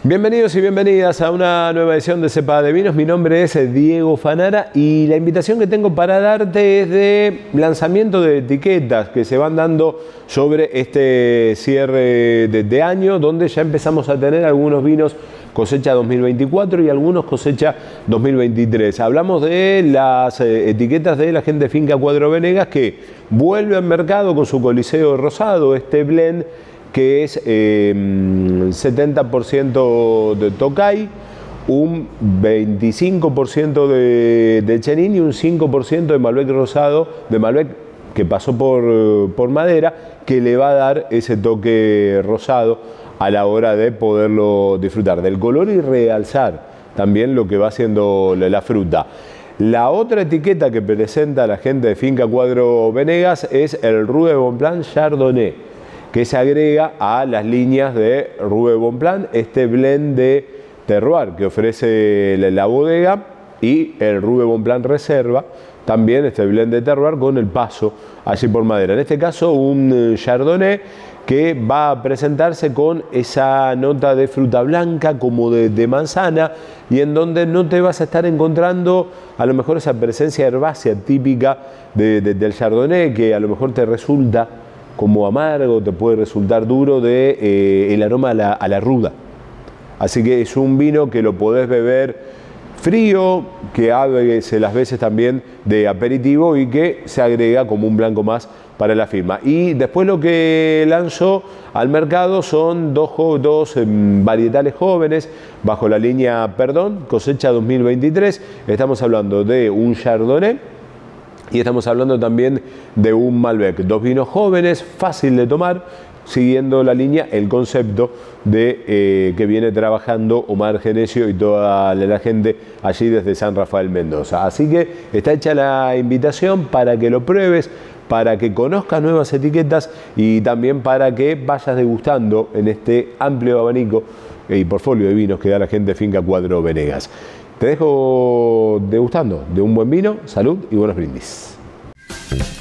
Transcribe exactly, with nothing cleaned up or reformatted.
Bienvenidos y bienvenidas a una nueva edición de Cepa de Vinos. Mi nombre es Diego Fanara y la invitación que tengo para darte es de lanzamiento de etiquetas que se van dando sobre este cierre de, de año, donde ya empezamos a tener algunos vinos cosecha dos mil veinticuatro y algunos cosecha dos mil veintitrés. Hablamos de las etiquetas de la gente de Finca Cuadro Venegas, que vuelve al mercado con su Coliseo Rosado, este blend que es eh, setenta por ciento de Tokay, un veinticinco por ciento de, de Chenin y un cinco por ciento de Malbec Rosado, de Malbec que pasó por, por madera, que le va a dar ese toque rosado a la hora de poderlo disfrutar del color y realzar también lo que va haciendo la fruta. La otra etiqueta que presenta la gente de Finca Cuadro Venegas es el Rue de Bonpland Chardonnay, que se agrega a las líneas de Rue de Bonpland, este blend de terroir que ofrece la bodega, y el Rue de Bonpland Reserva, también este blend de terroir con el paso allí por madera. En este caso un Chardonnay que va a presentarse con esa nota de fruta blanca como de, de manzana, y en donde no te vas a estar encontrando a lo mejor esa presencia herbácea típica de, de, del Chardonnay, que a lo mejor te resulta como amargo, te puede resultar duro de eh, el aroma a la, a la ruda. Así que es un vino que lo podés beber frío, que a veces, las veces también de aperitivo, y que se agrega como un blanco más para la firma. Y después lo que lanzó al mercado son dos, dos eh, varietales jóvenes bajo la línea Perdón, cosecha dos mil veintitrés. Estamos hablando de un Chardonnay y estamos hablando también de un Malbec. Dos vinos jóvenes, fácil de tomar, siguiendo la línea, el concepto de eh, que viene trabajando Omar Genesio y toda la gente allí desde San Rafael Mendoza. Así que está hecha la invitación para que lo pruebes, para que conozcas nuevas etiquetas y también para que vayas degustando en este amplio abanico y portfolio de vinos que da la gente de Finca Cuadro Venegas. Te dejo degustando de un buen vino, salud y buenos brindis.